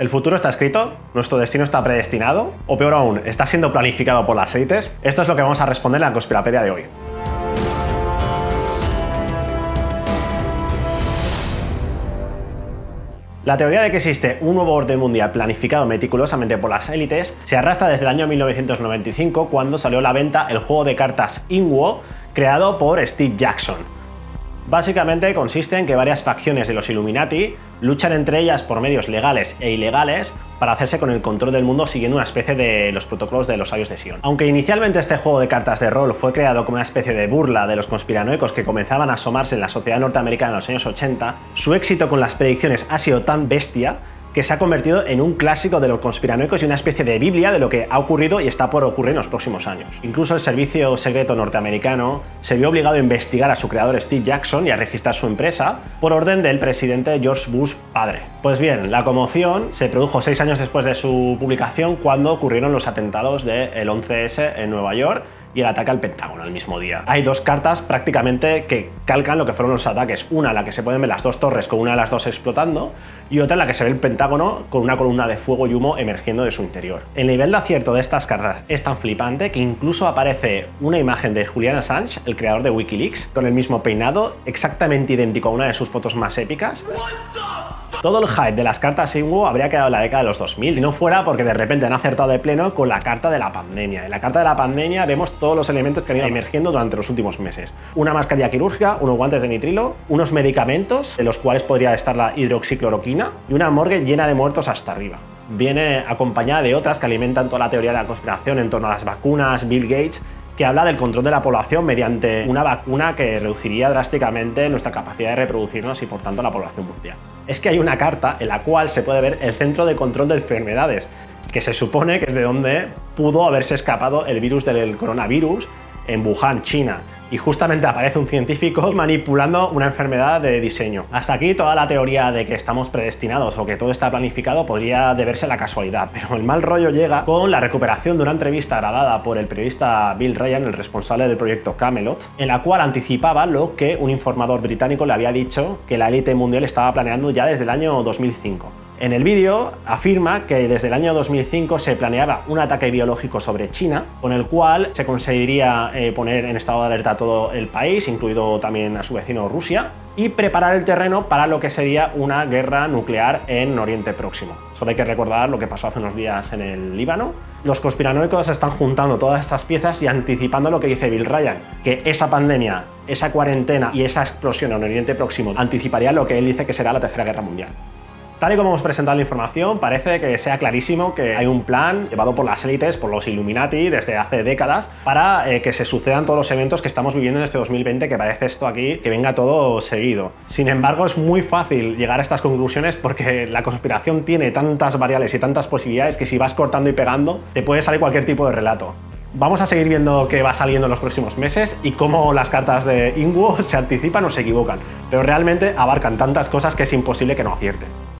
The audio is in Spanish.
¿El futuro está escrito? ¿Nuestro destino está predestinado? O peor aún, ¿está siendo planificado por las élites? Esto es lo que vamos a responder en la Conspirapedia de hoy. La teoría de que existe un nuevo orden mundial planificado meticulosamente por las élites se arrastra desde el año 1995, cuando salió a la venta el juego de cartas Inwo, creado por Steve Jackson. Básicamente consiste en que varias facciones de los Illuminati luchan entre ellas por medios legales e ilegales para hacerse con el control del mundo siguiendo una especie de los protocolos de los sabios de Sion. Aunque inicialmente este juego de cartas de rol fue creado como una especie de burla de los conspiranoicos que comenzaban a asomarse en la sociedad norteamericana en los años 80, su éxito con las predicciones ha sido tan bestia que se ha convertido en un clásico de los conspiranoicos y una especie de biblia de lo que ha ocurrido y está por ocurrir en los próximos años. Incluso el servicio secreto norteamericano se vio obligado a investigar a su creador Steve Jackson y a registrar su empresa por orden del presidente George Bush padre. Pues bien, la conmoción se produjo 6 años después de su publicación, cuando ocurrieron los atentados del 11S en Nueva York y el ataque al Pentágono el mismo día. Hay dos cartas prácticamente que calcan lo que fueron los ataques. Una en la que se pueden ver las dos torres con una de las dos explotando, y otra en la que se ve el Pentágono con una columna de fuego y humo emergiendo de su interior. El nivel de acierto de estas cartas es tan flipante que incluso aparece una imagen de Julian Assange, el creador de Wikileaks, con el mismo peinado, exactamente idéntico a una de sus fotos más épicas. Todo el hype de las cartas Inwo habría quedado en la década de los 2000 si no fuera porque de repente han acertado de pleno con la carta de la pandemia. En la carta de la pandemia vemos todos los elementos que han ido emergiendo durante los últimos meses. Una mascarilla quirúrgica, unos guantes de nitrilo, unos medicamentos, en los cuales podría estar la hidroxicloroquina, y una morgue llena de muertos hasta arriba. Viene acompañada de otras que alimentan toda la teoría de la conspiración en torno a las vacunas, Bill Gates, que habla del control de la población mediante una vacuna que reduciría drásticamente nuestra capacidad de reproducirnos y por tanto la población mundial. Es que hay una carta en la cual se puede ver el Centro de Control de Enfermedades, que se supone que es de donde pudo haberse escapado el virus del coronavirus, en Wuhan, China, y justamente aparece un científico manipulando una enfermedad de diseño. Hasta aquí toda la teoría de que estamos predestinados o que todo está planificado podría deberse a la casualidad, pero el mal rollo llega con la recuperación de una entrevista grabada por el periodista Bill Ryan, el responsable del proyecto Camelot, en la cual anticipaba lo que un informador británico le había dicho que la élite mundial estaba planeando ya desde el año 2005. En el vídeo afirma que desde el año 2005 se planeaba un ataque biológico sobre China, con el cual se conseguiría poner en estado de alerta a todo el país, incluido también a su vecino Rusia, y preparar el terreno para lo que sería una guerra nuclear en Oriente Próximo. Solo hay que recordar lo que pasó hace unos días en el Líbano. Los conspiranoicos están juntando todas estas piezas y anticipando lo que dice Bill Ryan, que esa pandemia, esa cuarentena y esa explosión en Oriente Próximo anticiparía lo que él dice que será la Tercera Guerra Mundial. Tal y como hemos presentado la información, parece que sea clarísimo que hay un plan llevado por las élites, por los Illuminati, desde hace décadas, para que se sucedan todos los eventos que estamos viviendo en este 2020, que parece esto aquí que venga todo seguido. Sin embargo, es muy fácil llegar a estas conclusiones porque la conspiración tiene tantas variables y tantas posibilidades que si vas cortando y pegando, te puede salir cualquier tipo de relato. Vamos a seguir viendo qué va saliendo en los próximos meses y cómo las cartas de Inwo se anticipan o se equivocan, pero realmente abarcan tantas cosas que es imposible que no acierten.